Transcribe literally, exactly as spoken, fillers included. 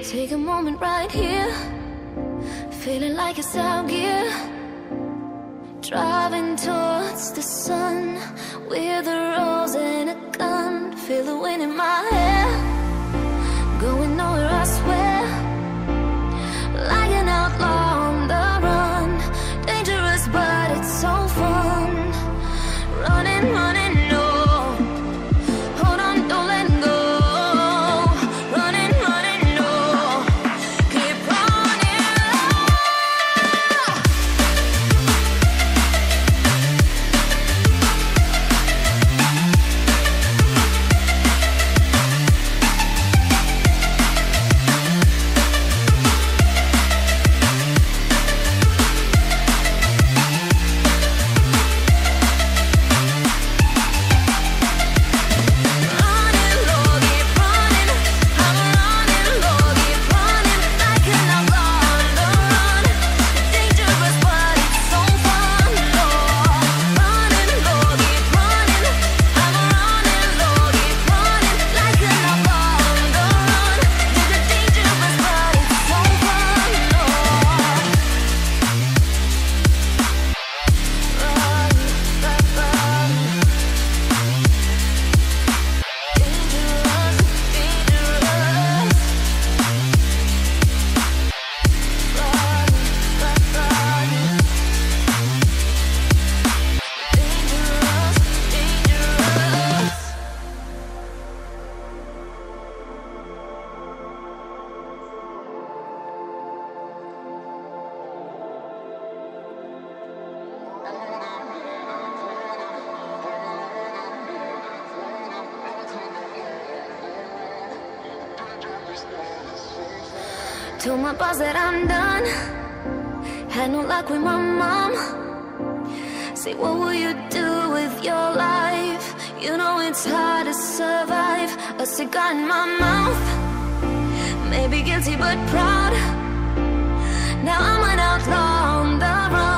Take a moment right here, feeling like it's out gear. Driving towards the sun with a rose and a gun. Feel the wind in my hair, going nowhere I swear. Like an outlaw on the run, dangerous but it's so fun. Running, running, no, hold on, don't let go. Running, running, no, keep running. Told my boss that I'm done. Had no luck with my mom. Say, what will you do with your life? You know it's hard to survive. A cigar in my mouth, maybe guilty but proud. Now I'm an outlaw on the run.